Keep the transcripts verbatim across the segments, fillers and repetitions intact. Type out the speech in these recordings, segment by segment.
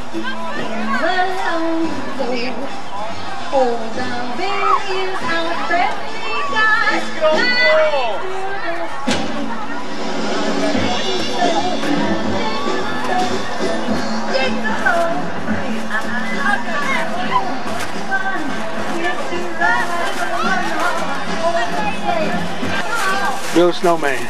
For the wind is our friendly guide. Build a snowman.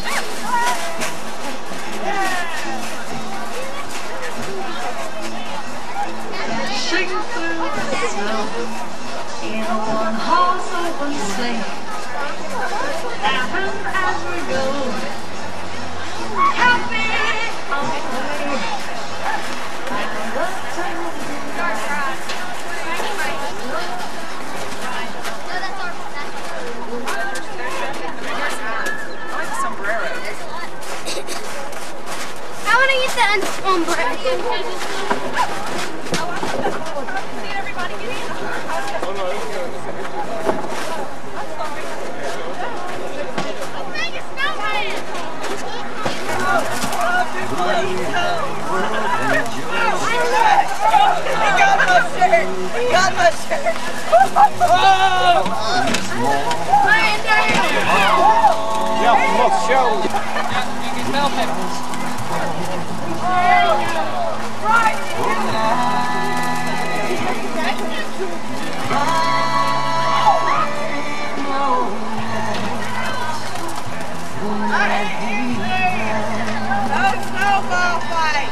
Sing through the snow in a one-horse open sleigh. Laughing as we go, happy all the way. I want to get the umbrella. He got my shirt! Yeah, let's show. No snowball fight!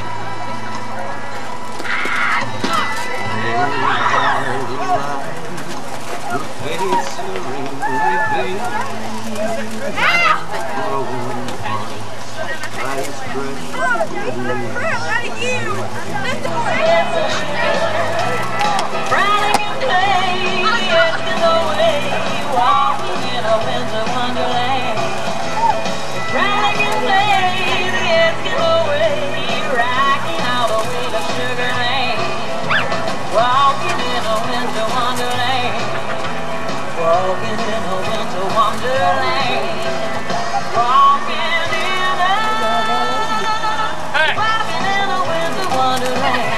Walking in a winter wonderland. Walking in a winter wonderland. Walking in a, hey. Walking in a winter wonderland.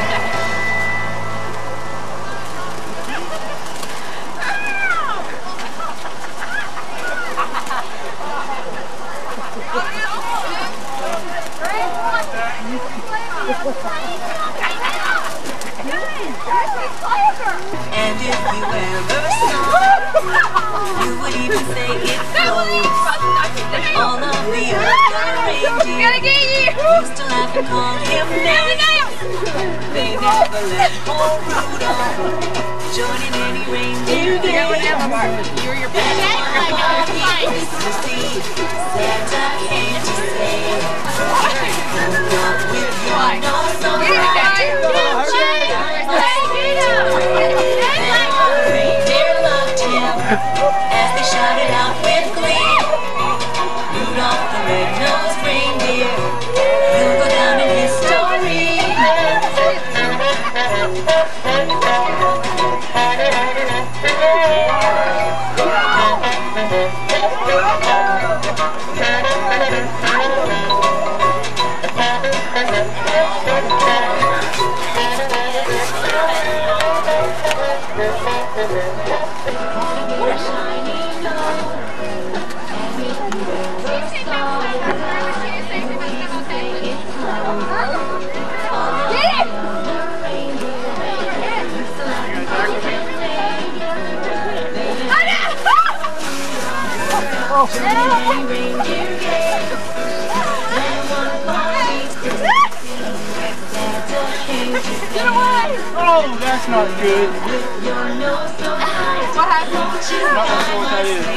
And if you ever saw, you would even say it flows. All of the other reindeer used to laugh and call him names. They never let poor Rudolph join in any reindeer game. You're your best. Christmas Eve, Santa came to say, "Come up with your nose on Reindeer loved him as they shouted out with glee. Rudolph the red-nosed reindeer, he'll go down in history. What a shiny nose. Oh, that's not good. What happened? Not sure what that is.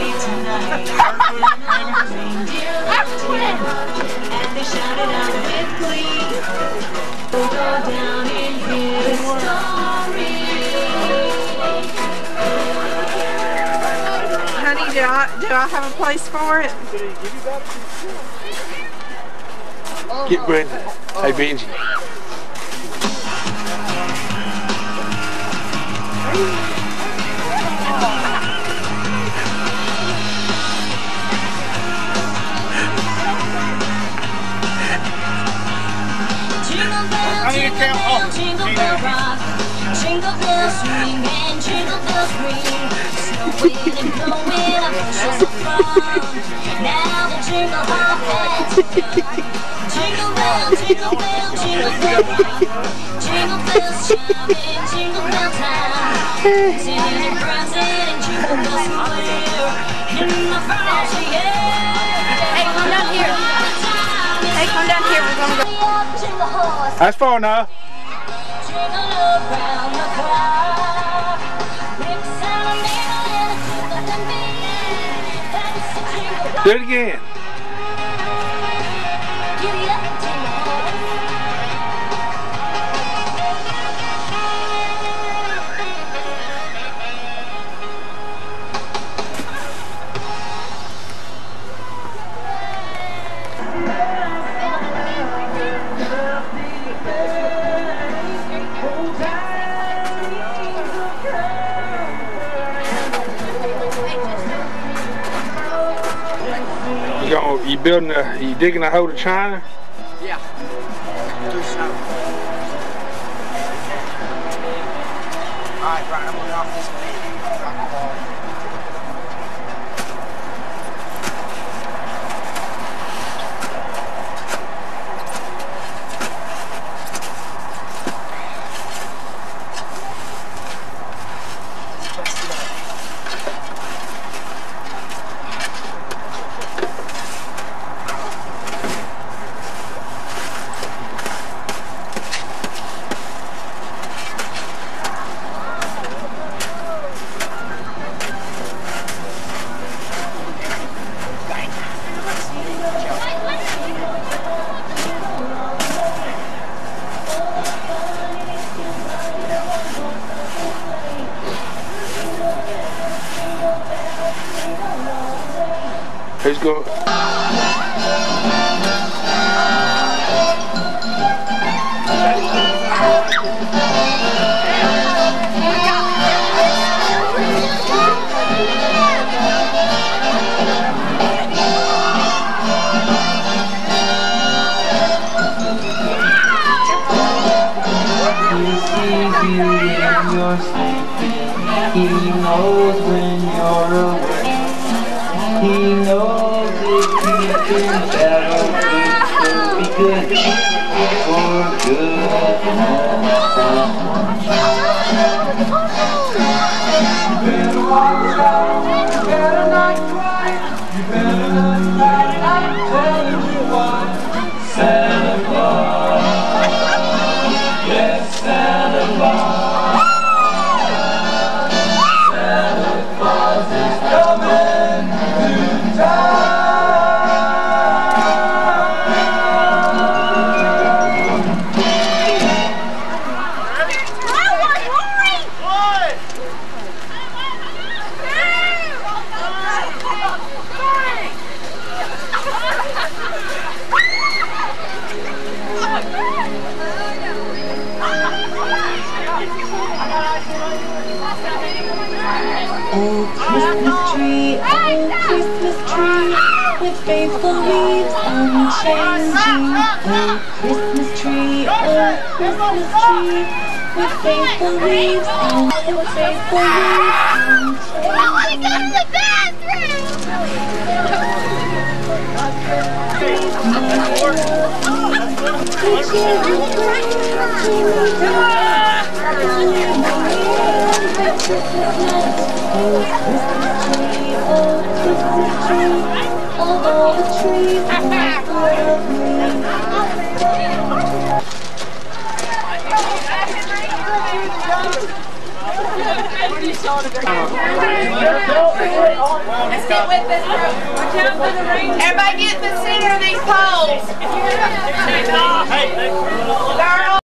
And they shouted out with glee, we'll go down in history. Honey, do I, do I have a place for it? Get Brandon. Hey, Benji. Jingle bells, I need a bell, jingle bell rock, jingle bells swing and jingle bells ring. Snowing and blowing up bushels of fun. Now the jingle hop has begun. Jingle bell, jingle bell, jingle bell rock. Jingle bells chiming, jingle bell time. Singing and prancing in Jingle Bell Square. In the frosty air. Hey, come down here. Hey, come down here. We're gonna go. That's far enough. Do it again. You, gonna, you building a, you digging a hole to China? Yeah. Do so. Alright, right, I'm going off this Who's going? He knows when you're away. He knows if you can battle, it will be good for good. You better watch out, you better not cry, you better not fight, I'm telling you why. Santa Claus, yes, Santa Claus. Oh, Christmas tree, oh, Christmas tree, with faithful leaves unchanging. Oh, Christmas tree, oh, Christmas tree, with faithful leaves unchanging. With faithful leaves unchanging. I want to go to the bathroom! Oh, Christmas tree, oh, Christmas tree, of all the trees in the world. Let's get with this group. Everybody get in the center of these poles. Girls.